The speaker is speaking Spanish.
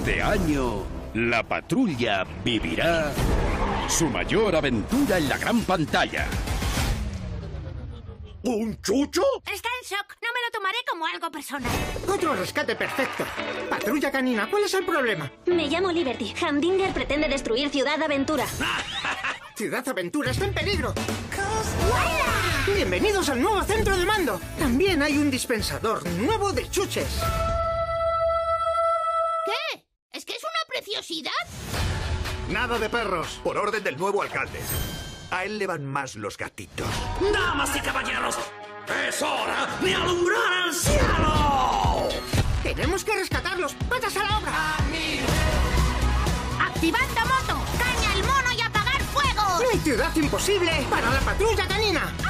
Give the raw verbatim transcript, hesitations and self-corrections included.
Este año, la patrulla vivirá su mayor aventura en la gran pantalla. ¿Un chucho? Está en shock. No me lo tomaré como algo personal. Otro rescate perfecto. Patrulla canina, ¿cuál es el problema? Me llamo Liberty. Hamdinger pretende destruir Ciudad Aventura. Ciudad Aventura está en peligro. ¡Hola! Bienvenidos al nuevo centro de mando. También hay un dispensador nuevo de chuches. ¿Qué? ¿Es que es una preciosidad? Nada de perros, por orden del nuevo alcalde. A él le van más los gatitos. ¡Damas y caballeros! ¡Es hora de alumbrar el cielo! ¡Tenemos que rescatarlos! ¡Patas a la obra! ¡Activando moto! ¡Caña el mono y apagar fuego! ¡No hay ciudad imposible para la patrulla canina!